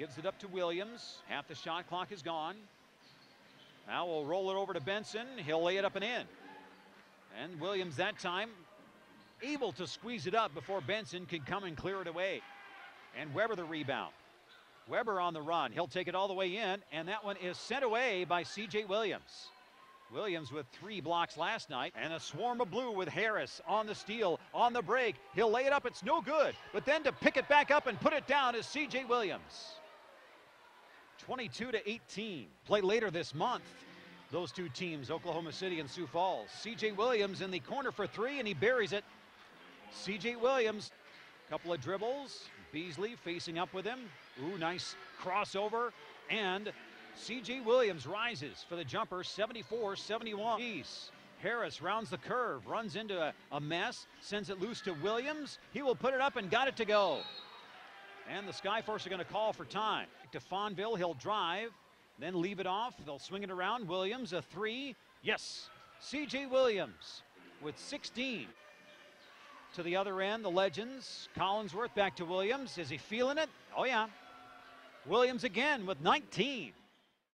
Gives it up to Williams. Half the shot clock is gone. Now we'll roll it over to Benson. He'll lay it up and in. And Williams that time able to squeeze it up before Benson can come and clear it away. And Weber the rebound. Weber on the run. He'll take it all the way in, and that one is sent away by C.J. Williams. Williams with 3 blocks last night, and a swarm of blue with Harris on the steal, on the break. He'll lay it up. It's no good. But then to pick it back up and put it down is C.J. Williams. 22-18. Play later this month. Those two teams, Oklahoma City and Sioux Falls. C.J. Williams in the corner for 3, and he buries it. C.J. Williams, couple of dribbles. Beasley facing up with him. Ooh, nice crossover. And C.J. Williams rises for the jumper, 74-71. Harris rounds the curve, runs into a mess, sends it loose to Williams. He will put it up and got it to go. And the Skyforce are going to call for time. To Fonville, he'll drive, then leave it off. They'll swing it around. Williams, a 3. Yes, C.J. Williams with 16. To the other end, the Legends. Collinsworth back to Williams. Is he feeling it? Oh, yeah. Williams again with 19.